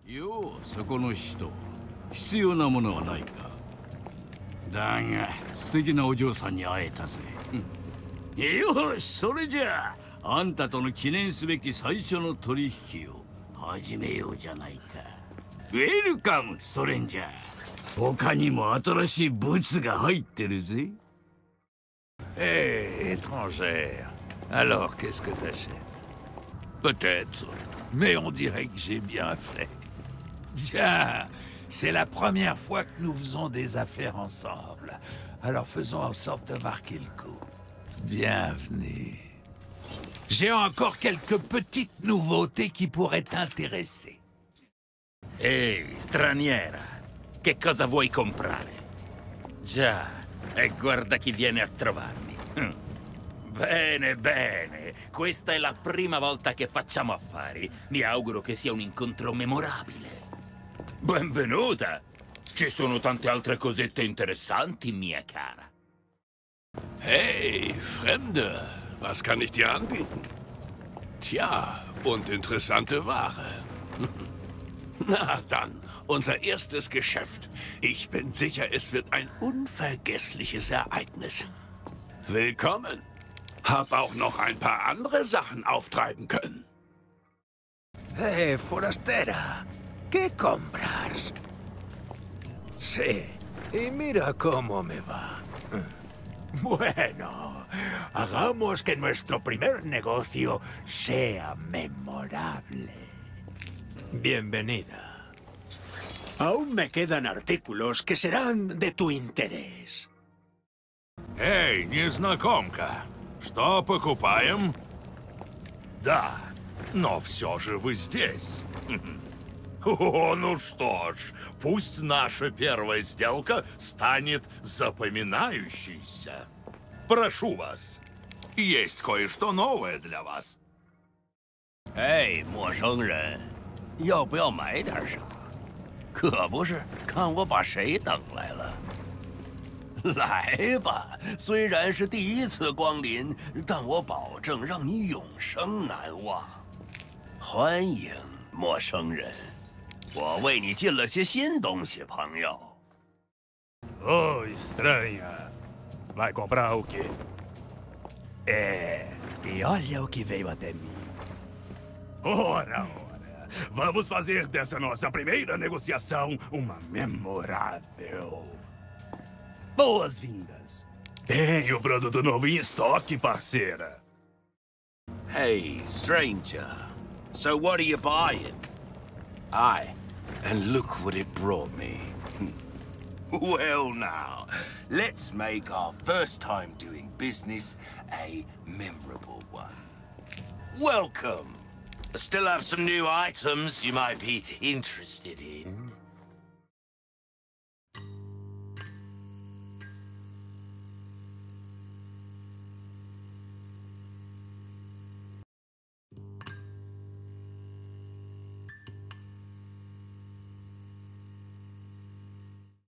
よう、そこの人。必要なものはないか。だが、素敵なお嬢さんに会えたぜ。よし、それじゃあ、あんたとの記念すべき最初の取引を始めようじゃないか。ウェルカム、ストレンジャー。他にも新しいブツが入ってるぜ。 Hé, étrangère. Alors, qu'est-ce que t'achètes? Peut-être, mais on dirait que j'ai bien fait. Bien, c'est la première fois que nous faisons des affaires ensemble. Alors faisons en sorte de marquer le coup. Bienvenue. J'ai encore quelques petites nouveautés qui pourraient t'intéresser. Ehi, straniera, che cosa vuoi comprare? Già, e guarda chi viene a trovarmi. Bene, bene, questa è la prima volta che facciamo affari. Mi auguro che sia un incontro memorabile. Benvenuta! Ci sono tante altre cosette interessanti, mia cara. Hey, Fremde, was kann ich dir anbieten? Tja, und interessante Ware. Na dann, unser erstes Geschäft. Ich bin sicher, es wird ein unvergessliches Ereignis. Willkommen. Hab auch noch ein paar andere Sachen auftreiben können. Hey, forastera, ¿qué compras? Sí, y mira cómo me va. Bueno, hagamos que nuestro primer negocio sea memorable. Bienvenida. Aún me quedan artículos que serán de tu interés. Эй, незнакомка, что покупаем? Да, но все же вы здесь. О, ну что ж, пусть наша первая сделка станет запоминающейся. Прошу вас, есть кое-что новое для вас. 哎，陌生人，要不要买点啥？可不是，看我把谁等来了。来吧，虽然是第一次光临，但我保证让你永生难忘。欢迎，陌生人，我为你进了些新东西，朋友。 Oh, estranha. Vai comprar o quê? E olha o que veio até mim. Ora, vamos fazer dessa nossa primeira negociação uma memorável. Boas-vindas. Tenho produto novo em estoque, parceira. Hey, stranger. So what are you buying? Aye, and look what it brought me. Well now, let's make our first time doing business a memorable one. Welcome. I still have some new items you might be interested in.